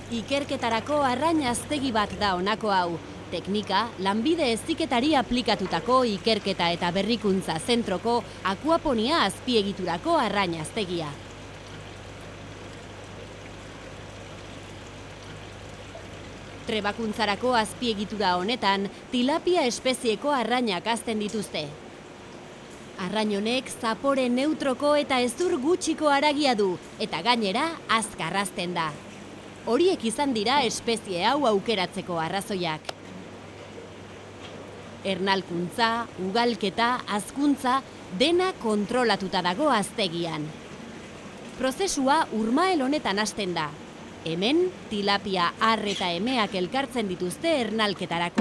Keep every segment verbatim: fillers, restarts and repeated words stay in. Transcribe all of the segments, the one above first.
Ikerketarako arrain-haztegi bat da honako hau. Teknika, lanbide heziketari aplikatutako ikerketa eta berrikuntza zentroko akuaponia azpiegiturako arrain-haztegia. Trebakuntzarako azpiegitura honetan, tilapia espezieko arrainak hazten dituzte. Arrain honek zapore neutroko eta hezur gutxiko haragia du, eta gainera azkar hazten da. Horiek izan dira espezie hau aukeratzeko arrazoiak. Ernalkuntza, ugalketa, hazkuntza, dena kontrolatuta dago haztegian. Prozesua urmael honetan hasten da. Hemen, tilapia ar eta emeak elkartzen dituzte ernalketarako.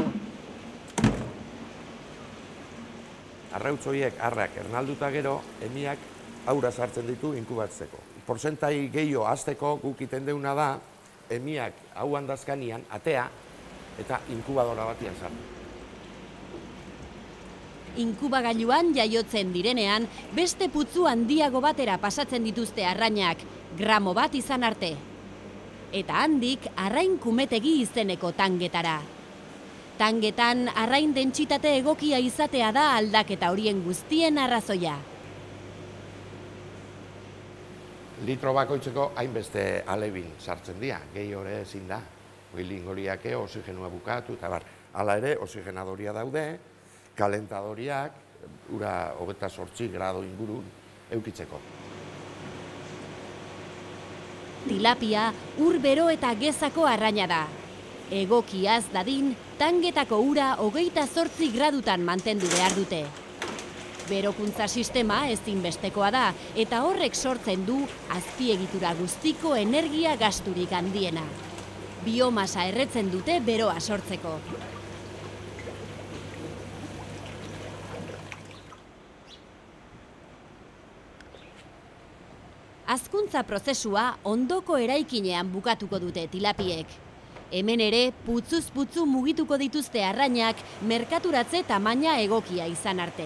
Arrautz horiek arrak ernalduta gero, emiak aura sartzen ditu inkubatzeko. Porzentai gehiago hazteko guk iten deuna da, emiak hauan dazkanian atea eta inkubadora batian sartu. Inkubagailuan jaiotzen direnean, beste putzu handiago batera pasatzen dituzte arrainak, gramo bat izan arte. Eta handik arrain kumetegi izeneko tangetara. Tangetan arrain dentsitate egokia izatea da aldaketa horien guztien arrazoia. Litro bakoitzeko hainbeste alebin sartzen dira, gehi hori ezin da. Bilingoliake oxigenua bukatu eta bar. Hala ere, oxigenadoria daude, kalentadoriak, ura hogeita zortzi grado ingurun eukitzeko. Tilapia, ur bero eta gezako arraina da. Egokiaz dadin, tangetako ura hogeita zortzi gradutan mantendu behar dute. Berokuntza sistema ezinbestekoa da, eta horrek sortzen du azpiegitura guztiko energia gasturik handiena. Biomasa erretzen dute beroa sortzeko. Hazkuntza prozesua ondoko eraikinean bukatuko dute tilapiek. Hemen ere, putzuz putzu mugituko dituzte arrainak merkaturatze tamaina egokia izan arte.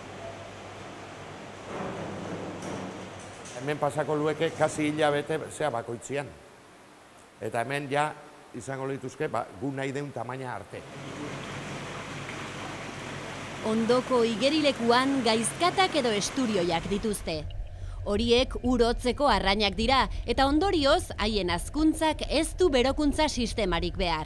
Hemen pasako lueke kasi hilabete zea bakoitzian. Eta hemen ja izango lituzke gu nahi deun tamaina arte. Ondoko igerilekuan gaizkatak edo esturioiak dituzte. Horiek urotzeko arrainak dira, eta ondorioz haien hazkuntzak ez du berokuntza sistemarik behar.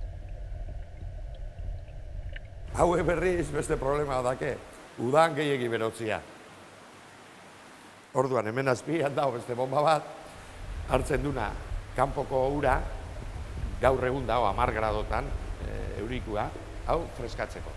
Haue berriz beste problema dake, udan gehiegi berotzia. Orduan, hemen azpian dago beste bomba bat, hartzen duna kanpoko ura, gaur egun dago hamar gradotan eurikua, hau freskatzeko.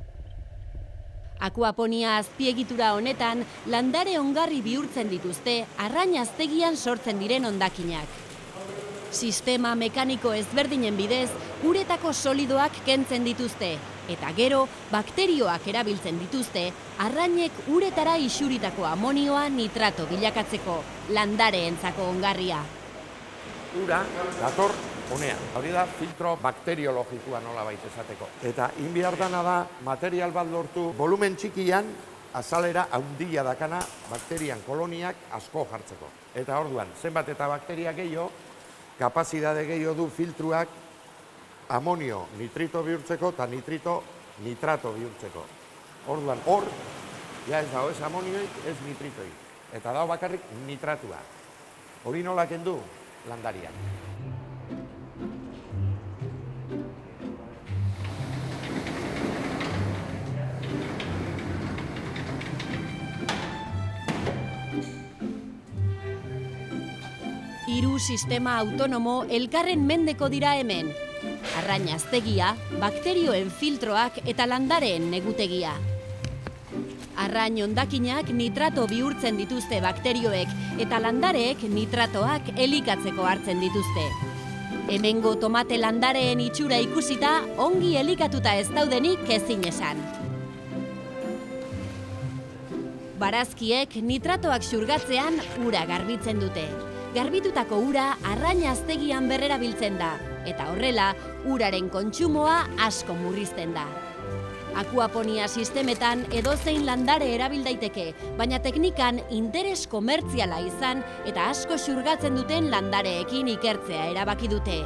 Akuaponia azpiegitura honetan, landare ongarri bihurtzen dituzte arrain haztegian sortzen diren hondakinak. Sistema mekaniko ezberdinen bidez, uretako solidoak kentzen dituzte, eta gero, bakterioak erabiltzen dituzte, arrainek uretara isuritako amonioa nitrato bilakatzeko, landareentzako ongarria. Ura, dator honean. Hori da filtro bakteriologikoa nola baita esateko. Eta inbihar dana da, material bat lortu, volumen txikian, azalera handia dakana bakterian koloniak asko jartzeko. Eta orduan, zenbat eta bakteria gehiago, kapazidade gehiago du filtruak amonio nitrito bihurtzeko eta nitrito nitrato bihurtzeko. Orduan, hor, ja ez dago ez amonioik, ez nitritoik. Eta dago bakarrik nitratua. Hori nola kendu? Landariak. Hiru sistema autonomo elkarren mendeko dira hemen. Arrain haztegia, bakterioen filtroak eta landareen negutegia. Arrain hondakinak nitrato bihurtzen dituzte bakterioek eta landareek nitratoak elikatzeko hartzen dituzte. Hemengo tomate landareen itxura ikusita ongi elikatuta ez daudenik ezin esan. Barazkiek nitratoak xurgatzean ura garbitzen dute. Garbitutako ura arrain haztegian berrera biltzen da, eta horrela uraren kontsumoa asko murrizten da. Akuaponia sistemetan edozein landare erabil daiteke, baina teknikan interes komertziala izan eta asko xurgatzen duten landareekin ikertzea erabaki dute.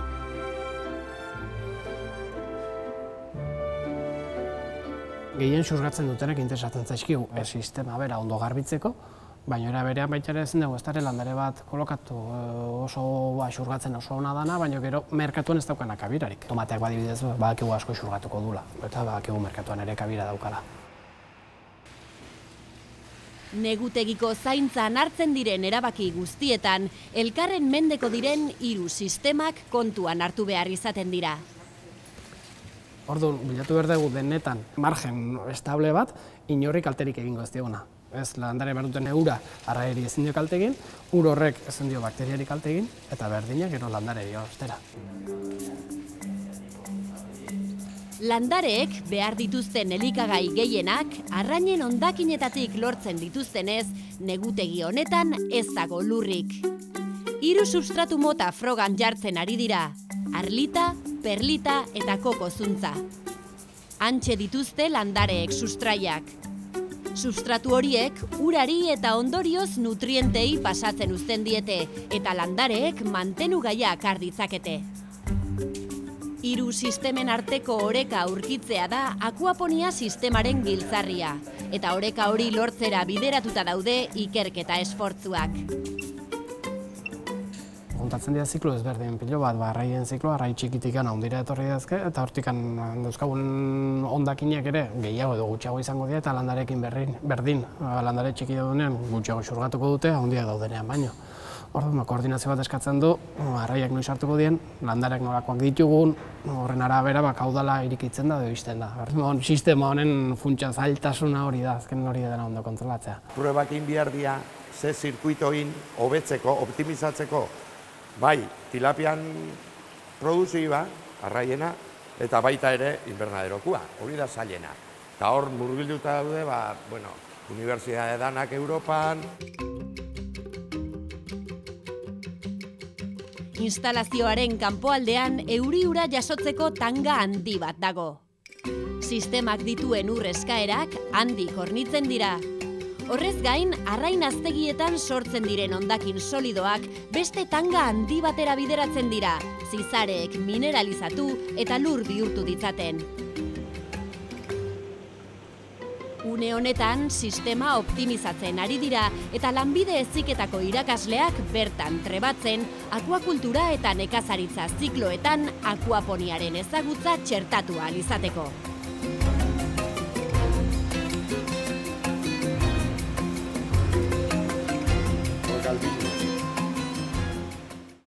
Gehien xurgatzen dutenek interesatzen zaizkigu sistema bera ondo garbitzeko, baina era berean baita ere ezin dugu eztare landare bat kolokatu oso xurgatzen oso ona dana, baina gero merkatuan ez daukana kabirarik. Tomateak badibidez badakigu asko xurgatuko dula, eta badakigu merkatuan ere kabira daukala. Negutegiko zaintzan hartzen diren erabaki guztietan, elkarren mendeko diren hiru sistemak kontuan hartu behar izaten dira. Orduan, bilatu behar dugu denetan margen estable bat, inorrik kalterik egingo ez dioguna. Ez, landare behar duten ura arraieri ezin dio kalte egin, ur horrek ezin dio bakteriari kalte egin, eta berdinak gero landareri ostera. Landareek behar dituzten elikagai gehienak, arrainen hondakinetatik lortzen dituztenez, negutegi honetan ez dago lurrik. Hiru substratu mota frogan jartzen ari dira, arlita, perlita eta koko zuntza. Hantxe dituzte landareek sustraiak. Substratu horiek urari eta ondorioz nutrientei pasatzen uzten diete eta landareek mantenugaiak har ditzakete. Hiru sistemen arteko oreka aurkitzea da akuaponia sistemaren giltzarria eta oreka hori lortzera bideratuta daude ikerketa esfortzuak. Kontatzen dira ziklo ezberdin pilo bat, arraien ziklo, arrai txikitikan handira etorri dazke, eta hortikan dauzkagun hondakinak ere gehiago edo gutxiago izango dira, eta landarekin berdin, landare txiki daudenean gutxiago xurgatuko dute, handiak daudenean baino. Orduan, koordinazio bat eskatzen du, arraiak noiz hartuko dien, landareak nolakoak ditugun, horren arabera kaudala irikitzen da edo izten da. Sistema honen funtsa zailtasuna hori da, azken hori dena ondo kontrolatzea. Pruebak egin behar dira, ze zirkuitoin hobetzeko, optimizatzeko, bai, tilapian produzioa, arraiena, eta baita ere invernaderokua, hori da zailena. Eta hor murgilduta daude, ba, bueno, unibertsitate danak Europan. Instalazioaren kanpoaldean euri-ura jasotzeko tanga handi bat dago. Sistemak dituen ur eskaerak handik hornitzen dira. Horrez gain, arrain aztegietan sortzen diren hondakin solidoak beste tanga handi batera bideratzen dira, zizareek mineralizatu eta lur bihurtu ditzaten. Une honetan, sistema optimizatzen ari dira eta lanbide heziketako irakasleak bertan trebatzen akuakultura eta nekazaritza zikloetan akuaponiaren ezagutza txertatu ahal izateko.